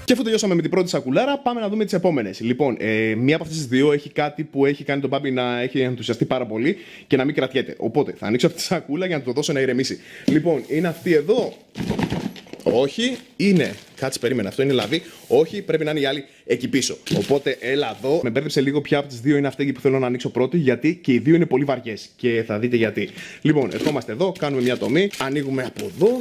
Και αφού τελειώσαμε με την πρώτη σακουλάρα, πάμε να δούμε τις επόμενες. Λοιπόν, μία από αυτές τις δύο έχει κάτι που έχει κάνει τον Μπάμπη να έχει ενθουσιαστεί πάρα πολύ και να μην κρατιέται. Οπότε θα ανοίξω αυτή τη σακούλα για να του δώσω να ηρεμήσει. Λοιπόν, είναι αυτή εδώ. Όχι, είναι. Κάτσε, περίμενα. Αυτό είναι λαβή. Όχι, πρέπει να είναι η άλλη εκεί πίσω. Οπότε, έλα εδώ. Με μπέρδεψε λίγο ποια από τις δύο είναι αυτή που θέλω να ανοίξω πρώτη, γιατί και οι δύο είναι πολύ βαριές. Και θα δείτε γιατί. Λοιπόν, ερχόμαστε εδώ, κάνουμε μια τομή. Ανοίγουμε από εδώ.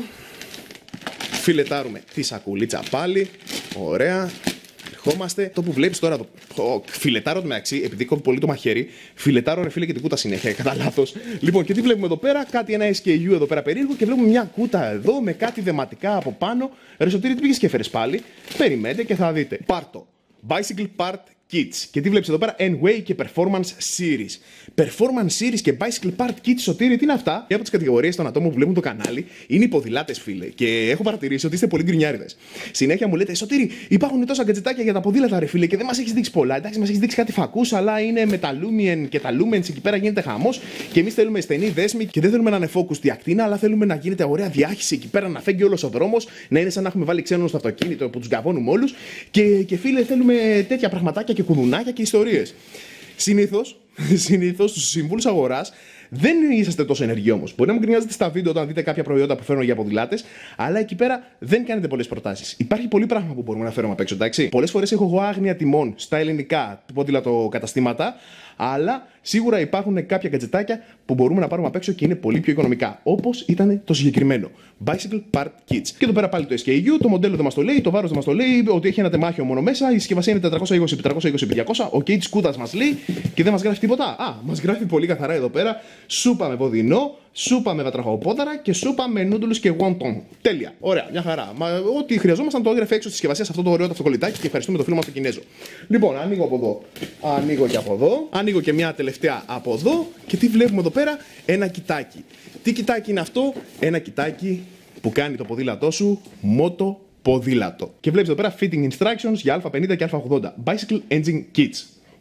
Φιλετάρουμε τη σακουλίτσα πάλι. Ωραία. Ερχόμαστε. Το που βλέπεις τώρα εδώ. Φιλετάρω το μεταξύ, επειδή κόβει πολύ το μαχαίρι. Φιλετάρω ρε φίλε και την κούτα συνέχεια. Κατά λάθος. Λοιπόν, και τι βλέπουμε εδώ πέρα. Κάτι ένα SKU εδώ πέρα περίεργο. Και βλέπουμε μια κούτα εδώ με κάτι δεματικά από πάνω. Ρε Σωτήρη, τι πήγες και έφερες πάλι. Περιμένετε και θα δείτε. Πάρτο. Bicycle Part Kits. Και τι βλέπεις εδώ πέρα, N-Way και Performance Series. Performance Series και Bicycle Part Kits, Σωτήρη, τι είναι αυτά? Μια από τις κατηγορίες των ατόμων που βλέπουν το κανάλι είναι οι ποδηλάτες, φίλε. Και έχω παρατηρήσει ότι είστε πολύ γκρινιάριδες. Συνέχεια μου λέτε, Σωτήρη, υπάρχουν τόσα γκατζετάκια για τα ποδήλατα, ρε φίλε, και δεν μας έχεις δείξει πολλά. Εντάξει, μας έχεις δείξει κάτι φακούς, αλλά είναι με τα Lumen και τα Lumens εκεί πέρα γίνεται χαμός. Και εμείς θέλουμε στενή δέσμη και δεν θέλουμε να είναι focus τη ακτίνα, αλλά θέλουμε να γίνεται ωραία διάχυση εκεί πέρα, να φέγγει όλος ο δρόμος, να είναι σαν να έχουμε βάλει ξένους στο αυτοκίνητο που τους γκαβώνουμε όλους. Και φίλε, θέλουμε τέτοια πραγματάκια και κουδουνάκια και ιστορίες. Συνήθως στους συμβούλους αγοράς δεν είσαστε τόσο ενεργοί όμως. Μπορεί να μου γκρινιάζετε στα βίντεο όταν δείτε κάποια προϊόντα που φέρνω για ποδηλάτες, αλλά εκεί πέρα δεν κάνετε πολλές προτάσεις. Υπάρχει πολύ πράγμα που μπορούμε να φέρουμε απ' έξω, εντάξει. Πολλές φορές έχω εγώ άγνοια τιμών στα ελληνικά ποδηλατοκαταστήματα, αλλά σίγουρα υπάρχουν κάποια γκατζετάκια που μπορούμε να πάρουμε απ' έξω και είναι πολύ πιο οικονομικά. Όπως ήταν το συγκεκριμένο Bicycle Part Kits. Και εδώ πέρα πάλι το SKU, το μοντέλο δεν μας το λέει, το βάρος δεν μας το λέει, ότι έχει ένα τεμάχιο μόνο μέσα, η συσκευασία είναι 420x420x200, ο κέιτ κούτας μας λέει και δεν μας γράφει τίποτα. Α, μας γράφει πολύ καθαρά εδώ πέρα, σούπα με βοδινό, σούπα με βατραχοπόδαρα και σούπα με νούντουλους και wonton. Τέλεια. Ωραία, μια χαρά. Ό,τι χρειαζόμασταν το έγραφε έξω στη συσκευασία σε αυτό το ωραίο αυτοκολλητάκι και ευχαριστούμε το φίλο μας το Κινέζο. Λοιπόν, ανοίγω από εδώ, ανοίγω και από εδώ, ανοίγω και μια τελευταία από εδώ και τι βλέπουμε εδώ πέρα? Ένα κοιτάκι. Τι κοιτάκι είναι αυτό? Ένα κοιτάκι που κάνει το ποδήλατό σου μότο ποδήλατο. Και βλέπεις εδώ πέρα fitting instructions για Α50 και Α80. Bicycle Engine Kits.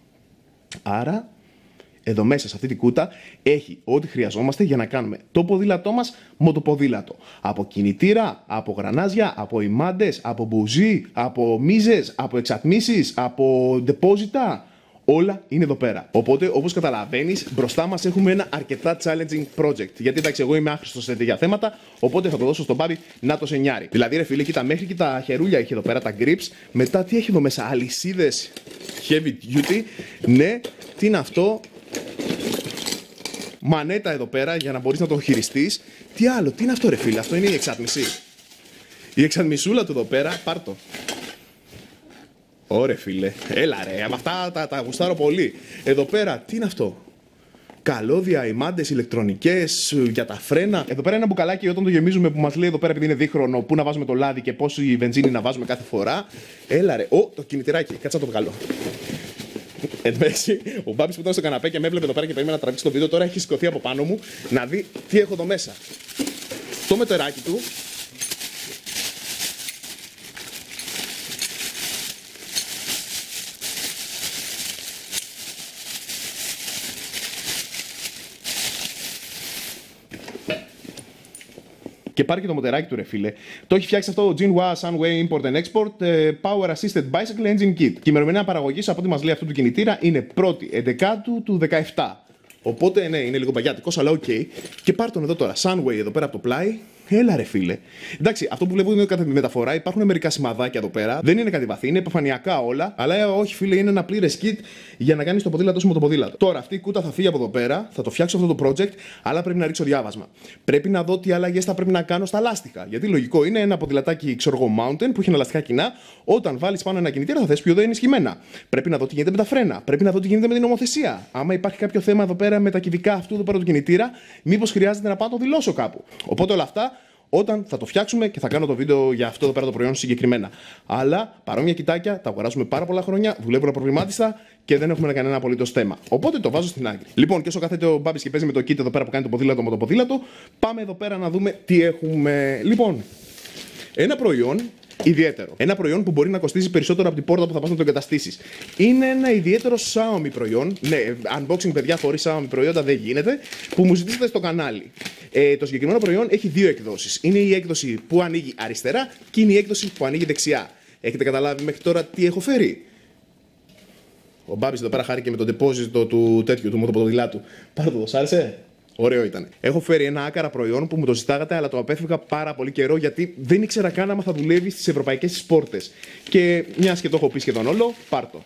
Άρα, εδώ μέσα σε αυτή την κούτα έχει ό,τι χρειαζόμαστε για να κάνουμε το ποδήλατό μας μοτοποδήλατο. Από κινητήρα, από γρανάζια, από ημάντες, από μπουζί, από μίζες, από εξατμίσεις, από ντεπόζιτα. Όλα είναι εδώ πέρα. Οπότε, όπως καταλαβαίνεις, μπροστά μας έχουμε ένα αρκετά challenging project. Γιατί εντάξει, εγώ είμαι άχρηστος σε τέτοια θέματα, οπότε θα το δώσω στον Μπάμπη να το σενιάρει. Δηλαδή, ρε φίλε, κοίτα, μέχρι και τα χερούλια έχει εδώ πέρα, τα grips. Μετά, τι έχει εδώ μέσα? Αλυσίδες heavy duty. Ναι, τι είναι αυτό? Μανέτα εδώ πέρα για να μπορείς να το χειριστείς. Τι άλλο, τι είναι αυτό, ρε φίλε? Αυτό είναι η εξάτμιση. Η εξατμισούλα του εδώ πέρα, πάρ' το. Ωρε φίλε, έλα ρε, με αυτά τα γουστάρω πολύ. Εδώ πέρα, τι είναι αυτό? Καλώδια, ημάντες, ηλεκτρονικές, για τα φρένα. Εδώ πέρα ένα μπουκαλάκι όταν το γεμίζουμε που μας λέει εδώ πέρα επειδή είναι δίχρονο πού να βάζουμε το λάδι και πόση βενζίνη να βάζουμε κάθε φορά. Έλα ρε, το κινητηράκι, κάτσα να το βγάλω. Εντάξει, ο Μπάμπης που ήταν στο καναπέ και με έβλεπε εδώ πέρα και περίμενα να τραβήξει το βίντεο, τώρα έχει σηκωθεί από πάνω μου να δει τι έχω εδώ μέσα. Το μετεράκι του. Και πάρει και το μοτεράκι του, ρε φίλε. Το έχει φτιάξει αυτό ο Jinhua Sunway Import and Export Power Assisted Bicycle Engine Kit. Και η ημερομηνία παραγωγής από ό,τι μας λέει αυτού του κινητήρα είναι 1η Εντεκάτου του 17. Οπότε ναι, είναι λίγο παγιάτικος, αλλά οκ. Και πάρ' τον εδώ τώρα, Sunway εδώ πέρα από το πλάι. Έλα ρε φίλε. Εντάξει, αυτό που βλέπω είναι κατά τη μεταφορά. Υπάρχουν μερικά σημαδάκια εδώ πέρα. Δεν είναι κάτι βαθύ, είναι επιφανειακά όλα. Αλλά όχι φίλε, είναι ένα πλήρες kit για να κάνεις το ποδήλατό σου με το ποδήλατο. Τώρα αυτή η κούτα θα φύγει από εδώ πέρα, θα το φτιάξω αυτό το project, αλλά πρέπει να ρίξω διάβασμα. Πρέπει να δω τι αλλαγές θα πρέπει να κάνω στα λάστιχα. Γιατί λογικό είναι ένα ποδηλατάκι, ξέρω εγώ, mountain που έχει ένα λαστιχά κοινά. Όταν βάλεις πάνω ένα κινητήρα θα θες πιο ενισχυμένα. Πρέπει να δω τι γίνεται με τα φρένα. Πρέπει να δω τι γίνεται με την νομοθεσία. Άμα υπάρχει κάποιο θέμα εδώ πέρα με τα κυβικά αυτού εδώ πέρα του κινητήρα, μήπως χρειάζεται να πάω να το δηλώσω κάπου. Οπότε όλα αυτά όταν θα το φτιάξουμε και θα κάνω το βίντεο για αυτό εδώ πέρα το προϊόν συγκεκριμένα. Αλλά παρόμοια κοιτάκια τα αγοράζουμε πάρα πολλά χρόνια, δουλεύουν απροβλημάτιστα και δεν έχουμε κανένα απολύτως θέμα. Οπότε το βάζω στην άκρη. Λοιπόν, και όσο κάθεται ο Μπάμπης και παίζει με το kit εδώ πέρα που κάνει το ποδήλατο με το ποδήλατο, πάμε εδώ πέρα να δούμε τι έχουμε. Λοιπόν, ένα προϊόν ιδιαίτερο. Ένα προϊόν που μπορεί να κοστίζει περισσότερο από την πόρτα που θα πας να το εγκαταστήσεις. Είναι ένα ιδιαίτερο Xiaomi προϊόν. Ναι, unboxing παιδιά χωρίς Xiaomi προϊόντα δεν γίνεται. Που μου ζητήσατε στο κανάλι. Το συγκεκριμένο προϊόν έχει δύο εκδόσεις. Είναι η έκδοση που ανοίγει αριστερά και είναι η έκδοση που ανοίγει δεξιά. Έχετε καταλάβει μέχρι τώρα τι έχω φέρει? Ο Μπάμπης εδώ πέρα χάρηκε με το deposit του τέτοιου, του μοτοποδηλάτου. Πάρε το, σ' άρεσε? Ωραίο ήταν. Έχω φέρει ένα άκαρα προϊόν που μου το ζητάγατε, αλλά το απέφευγα πάρα πολύ καιρό γιατί δεν ήξερα καν άμα θα δουλεύει στις ευρωπαϊκές πόρτες. Και μιας και το έχω πει σχεδόν όλο, πάρ' το.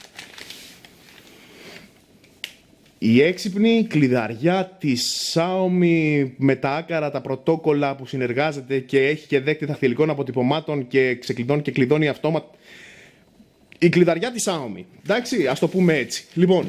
Η έξυπνη κλειδαριά της Xiaomi με τα άκαρα, τα πρωτόκολλα που συνεργάζεται και έχει και δέκτη δαχτυλικών αποτυπωμάτων και ξεκλειδώνει και κλειδώνει αυτόματα. Η κλειδαριά της Xiaomi. Εντάξει, ας το πούμε έτσι. Λοιπόν,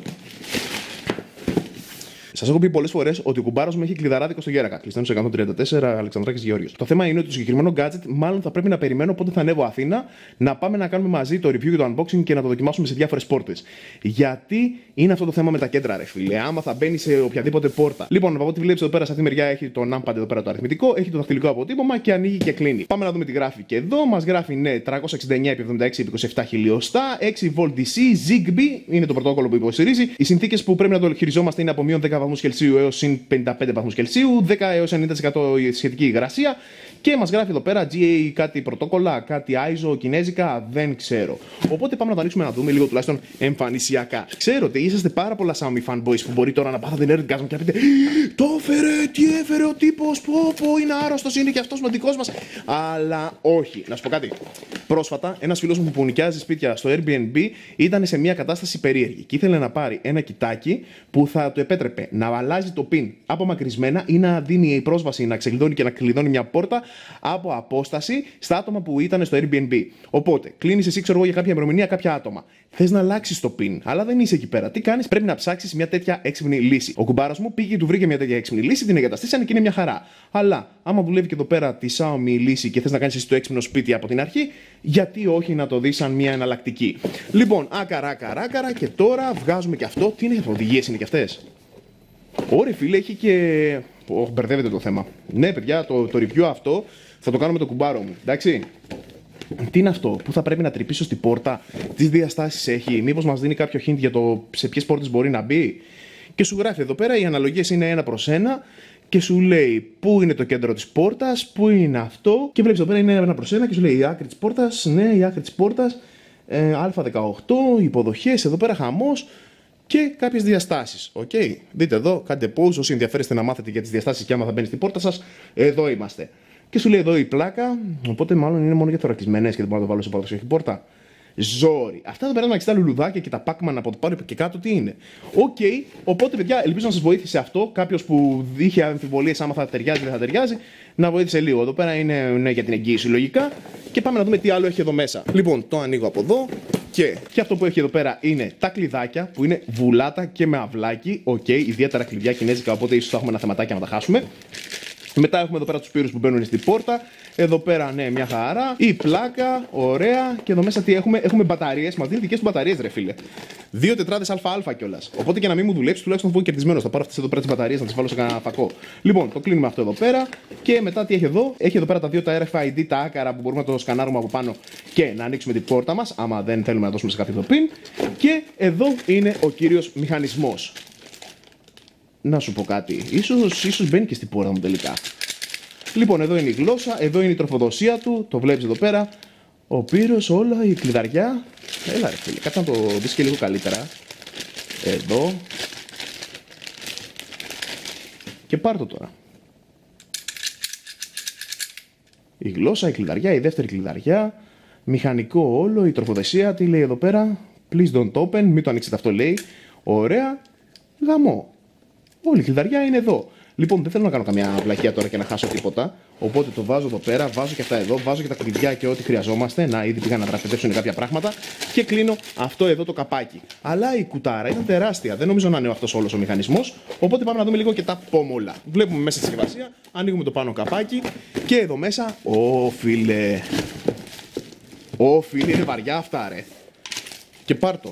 σας έχω πει πολλές φορές ότι ο κουμπάρος μου έχει κλειδαράδικο στο Γέρακα. Κλειστένος 134 Αλεξανδράκης Γεώργιος. Το θέμα είναι ότι το συγκεκριμένο gadget μάλλον θα πρέπει να περιμένω πότε θα ανέβω Αθήνα να πάμε να κάνουμε μαζί το review και το unboxing και να το δοκιμάσουμε σε διάφορες πόρτες. Γιατί είναι αυτό το θέμα με τα κέντρα, ρε φίλε. Άμα θα μπαίνει σε οποιαδήποτε πόρτα. Λοιπόν, από ό,τι βλέπεις εδώ πέρα σε αυτή τη μεριά έχει το numpad εδώ πέρα το αριθμητικό, έχει το δαχτυλικό αποτύπωμα και ανοίγει και κλείνει. Πάμε να δούμε τι γράφει. Και εδώ μας γράφει ναι 369x76x27 χιλιοστά, 6V DC, Zigbee είναι το πρωτόκολλο που υποστηρίζει. Οι συνθήκες που πρέπει να το χειριζόμαστε είναι από -10 βαθμούς Κελσίου έως συν 55 βαθμούς Κελσίου, 10 έως 90% η σχετική υγρασία. Και μας γράφει εδώ πέρα GA κάτι πρωτόκολλα, κάτι ISO, κινέζικα, δεν ξέρω. Οπότε πάμε να το ανοίξουμε να δούμε λίγο τουλάχιστον εμφανισιακά. Ξέρω ότι είσαστε πάρα πολλά Xiaomi fanboys που μπορεί τώρα να πάθετε nerdgasm και να πείτε το έφερε, τι έφερε ο τύπος, πω, είναι άρρωστος, είναι και αυτός ο δικός μας. Αλλά όχι. Να σου πω κάτι. Πρόσφατα, ένας φίλος μου που νοικιάζει σπίτια στο Airbnb ήταν σε μια κατάσταση περίεργη και ήθελε να πάρει ένα κοιτάκι που θα του επέτρεπε να αλλάζει το PIN απομακρυσμένα ή να δίνει η πρόσβαση να ξεκλειδώνει και να κλειδώνει μια πόρτα από απόσταση στα άτομα που ήταν στο Airbnb. Οπότε, κλείνεις εσύ, ξέρω εγώ, για κάποια ημερομηνία κάποια άτομα. Θες να αλλάξεις το PIN, αλλά δεν είσαι εκεί πέρα. Τι κάνεις? Πρέπει να ψάξεις μια τέτοια έξυπνη λύση. Ο κουμπάρας μου πήγε και του βρήκε μια τέτοια έξυπνη λύση, την εγκαταστήσανε και είναι μια χαρά. Αλλά, άμα δουλεύει και εδώ πέρα τη Xiaomi λύση και θες να κάνεις εσύ το έξυπνο σπίτι από την αρχή, γιατί όχι να το δεις σαν μια εναλλακτική. Λοιπόν, άκαρα και τώρα βγάζουμε και αυτό. Τι είναι, οδηγίες είναι και αυτές? Ωραία, φίλε, έχει και. Μπερδεύεται το θέμα. Ναι, παιδιά, το review αυτό θα το κάνω με το κουμπάρο μου. Εντάξει. Τι είναι αυτό, που θα πρέπει να τρυπήσω στην πόρτα, τι διαστάσεις έχει, μήπως μας δίνει κάποιο hint για το σε ποιες πόρτες μπορεί να μπει. Και σου γράφει εδώ πέρα, οι αναλογίες είναι 1:1 και σου λέει πού είναι το κέντρο της πόρτας, πού είναι αυτό. Και βλέπεις εδώ πέρα είναι 1:1 και σου λέει η άκρη της πόρτας, ναι, η άκρη της πόρτας, Α18, υποδοχές, εδώ πέρα χαμός. Και κάποιες διαστάσεις. Okay. Δείτε εδώ, κάντε pause όσοι ενδιαφέρεστε να μάθετε για τις διαστάσεις και άμα θα μπαίνει στην πόρτα σας. Εδώ είμαστε. Και σου λέει εδώ η πλάκα, οπότε μάλλον είναι μόνο για θωρακισμένες και δεν μπορώ να το βάλω σε παραδοσιακή πόρτα. Ζόρι. Αυτά εδώ πέρα με τα λουλουδάκια και τα Pac-Man από το πάνω και κάτω τι είναι. Οκ, οπότε παιδιά, ελπίζω να σας βοήθησε αυτό. Κάποιος που είχε αμφιβολίες άμα θα ταιριάζει ή δεν θα ταιριάζει, να βοήθησε λίγο. Εδώ πέρα είναι ναι, για την εγγύηση λογικά. Και πάμε να δούμε τι άλλο έχει εδώ μέσα. Λοιπόν, το ανοίγω από εδώ. Και αυτό που έχει εδώ πέρα είναι τα κλειδάκια που είναι βουλάτα και με αυλάκι. Οκ, ιδιαίτερα κλειδιά κινέζικα, οπότε ίσως θα έχουμε ένα θεματάκι να τα χάσουμε. Μετά έχουμε εδώ πέρα τους πύρους που μπαίνουν στην πόρτα. Εδώ πέρα, ναι, μια χαρά. Η πλάκα, ωραία. Και εδώ μέσα τι έχουμε? Έχουμε μπαταρίες. Μας δίνει δικές του μπαταρίες, ρε φίλε. 2 τετράδες ΑΑ κιόλας. Οπότε και να μην μου δουλέψει, τουλάχιστον θα βγω κερδισμένος. Θα πάρω αυτές εδώ πέρα τις μπαταρίες να τις βάλω σε κανένα φακό. Λοιπόν, το κλείνουμε αυτό εδώ πέρα. Και μετά τι έχει εδώ? Έχει εδώ πέρα τα δύο τα RFID, τα άκαρα που μπορούμε να το σκανάρουμε από πάνω και να ανοίξουμε την πόρτα μας, άμα δεν θέλουμε να δώσουμε σε κάποιο το PIN. Και εδώ είναι ο κύριος μηχανισμός. Να σου πω κάτι. Ίσως μπαίνει και στην πόρτα μου τελικά. Λοιπόν, εδώ είναι η γλώσσα, εδώ είναι η τροφοδοσία του, το βλέπεις εδώ πέρα. Ο πύρος, όλα, η κλειδαριά. Έλα ρε φίλε, κάτσε να το δεις και λίγο καλύτερα. Εδώ. Και πάρ' το τώρα. Η γλώσσα, η κλειδαριά, η δεύτερη κλειδαριά. Μηχανικό όλο, η τροφοδοσία, τι λέει εδώ πέρα? Please don't open, μην το ανοίξετε αυτό λέει. Ωραία. Γαμό. Όλη η κλειδαριά είναι εδώ. Λοιπόν, δεν θέλω να κάνω καμιά βλακεία τώρα και να χάσω τίποτα. Οπότε το βάζω εδώ πέρα, βάζω και αυτά εδώ, βάζω και τα κλειδιά και ό,τι χρειαζόμαστε. Να, ήδη πήγαν να τραπετεύσουν κάποια πράγματα. Και κλείνω αυτό εδώ το καπάκι. Αλλά η κουτάρα ήταν τεράστια. Δεν νομίζω να είναι αυτός όλος ο μηχανισμός. Οπότε πάμε να δούμε λίγο και τα πόμολα. Βλέπουμε μέσα στη συσκευασία, ανοίγουμε το πάνω καπάκι. Και εδώ μέσα. Ω φίλε. Ω φίλε, είναι βαριά αυτά, ρε. Και πάρτο.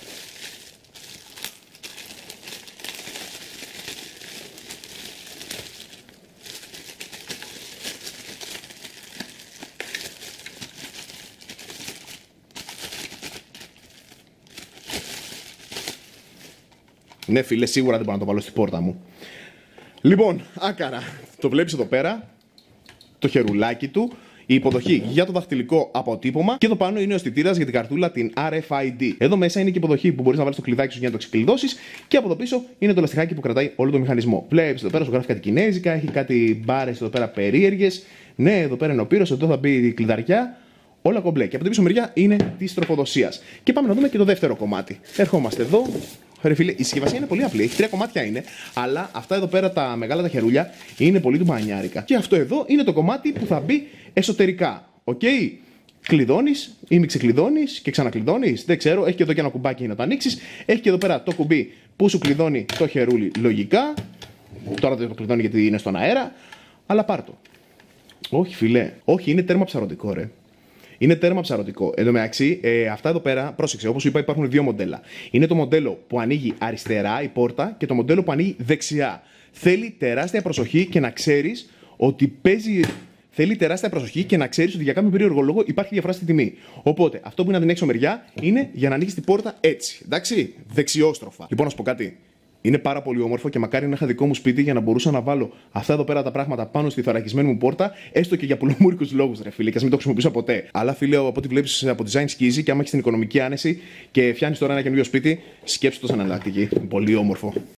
Ναι, φίλε, σίγουρα δεν μπορώ να το βάλω στην πόρτα μου. Λοιπόν, άκαρα. Το βλέπεις εδώ πέρα. Το χερουλάκι του. η υποδοχή για το δαχτυλικό αποτύπωμα και εδώ πάνω είναι ο αισθητήρας για την καρτούλα την RFID. Εδώ μέσα είναι και η υποδοχή που μπορείς να βάλεις το κλειδάκι σου για να το ξεκλειδώσεις και από το πίσω είναι το λαστιχάκι που κρατάει όλο το μηχανισμό. Βλέπεις εδώ πέρα σου γράφει κάτι κινέζικα, έχει κάτι μπάρες εδώ πέρα περίεργες. Ναι, εδώ πέρα είναι ο πύρος, εδώ θα μπει η κλειδαριά. Όλα κομπλέ. Και από την πίσω μεριά είναι τη τροφοδοσία. Και πάμε να δούμε και το δεύτερο κομμάτι. Ερχόμαστε εδώ. Ρε φίλε, η συσκευασία είναι πολύ απλή. Έχει 3 κομμάτια είναι. Αλλά αυτά εδώ πέρα τα μεγάλα τα χερούλια είναι πολύ του μανιάρικα. Και αυτό εδώ είναι το κομμάτι που θα μπει εσωτερικά. Οκ. Κλειδώνεις ή μη ξεκλειδώνεις και ξανακλειδώνεις. Δεν ξέρω. Έχει και εδώ και ένα κουμπάκι για να το ανοίξεις. Έχει και εδώ πέρα το κουμπί που σου κλειδώνει το χερούλι λογικά. Τώρα δεν το κλειδώνει γιατί είναι στον αέρα. Αλλά πάρ' το. Όχι, φιλέ. Όχι, είναι τέρμα ψαρωτικό, ρε. Είναι τέρμα ψαρωτικό. Εν τω μεταξύ, αυτά εδώ πέρα, πρόσεξε, όπως σου είπα, υπάρχουν δύο μοντέλα. Είναι το μοντέλο που ανοίγει αριστερά η πόρτα και το μοντέλο που ανοίγει δεξιά. Θέλει τεράστια προσοχή και να ξέρεις ότι παίζει. Θέλει τεράστια προσοχή και να ξέρεις ότι για κάποιο περίεργο λόγο υπάρχει διαφορά στη τιμή. Οπότε, αυτό που είναι από την έξω μεριά είναι για να ανοίξεις την πόρτα έτσι. Εντάξει, δεξιόστροφα. Λοιπόν, να σου πω κάτι. Είναι πάρα πολύ όμορφο και μακάρι να είχα δικό μου σπίτι για να μπορούσα να βάλω αυτά εδώ πέρα τα πράγματα πάνω στη θωρακισμένη μου πόρτα, έστω και για πολλομούρικους λόγους, ρε φίλε, και ας μην το χρησιμοποιήσω ποτέ. Αλλά φίλε, από ό,τι βλέπεις από design σκίζει και άμα έχεις την οικονομική άνεση και φτιάχνεις τώρα ένα καινούριο σπίτι, σκέψου το σαν εναλλακτική. Πολύ όμορφο.